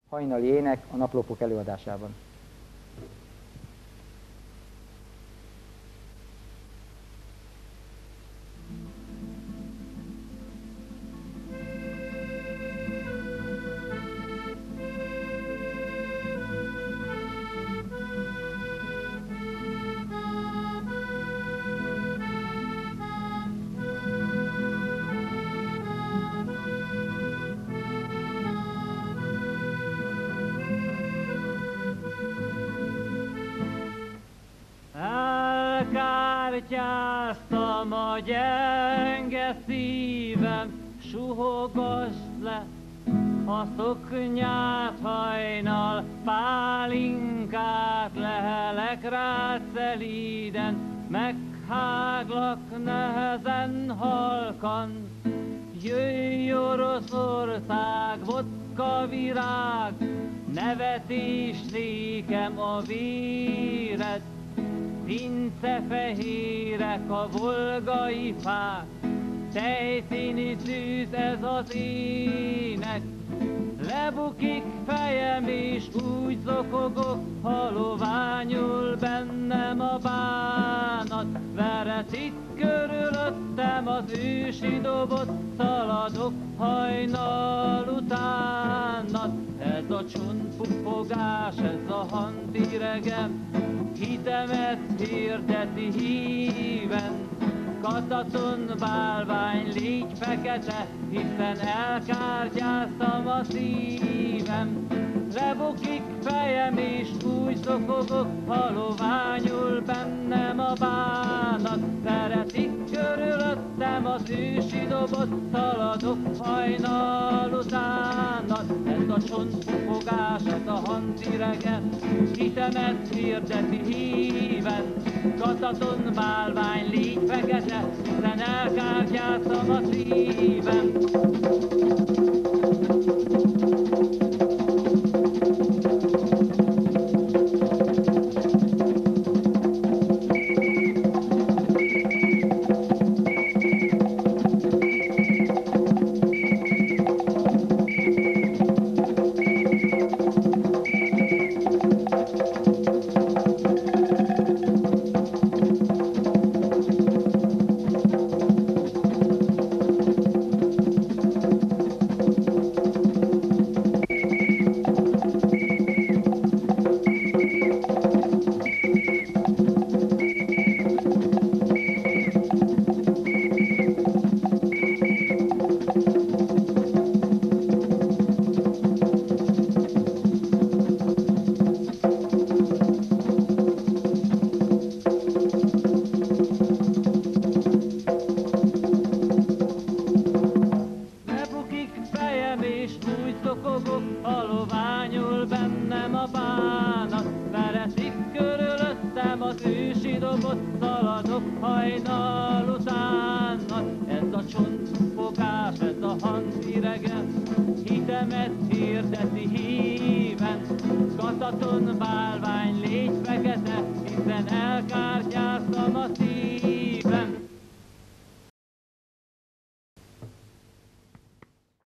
hajnali ének a naplópok előadásában. Elkártyáztam a gyenge szívem, suhogasd le a szoknyát hajnal, pálinkát lehelek rád szelíden, megháglak nehezen halkan. Jöjj Oroszország, vodka virág, nevetés nékem a véred. Pincefehérek a volgai fák, tejszíni tűz ez az ének. Lebukik fejem és úgy zokogok, haloványul bennem a bánat. Veretik körülöttem az ősi dobot, szaladok hajnal utánat. Ez a csontpufogás, ez a hantiregem, hitemet hirdeti híven. Kataton bálvány, légy fekete, hiszen elkártyáztam a szívem. Lebukik fejem és úgy zokogok, haloványul bennem a bánat. Veretik körülöttem az ősi dobot, szaladok hajnal utánat. Ez a csontpufogás, ez a hantiregem, hitemet hirdeti híven. Kataton bálvány, légy fekete, hiszen elkártyáztam a szívem. Kataton bálvány, légy fekete, hiszen elkártyáztam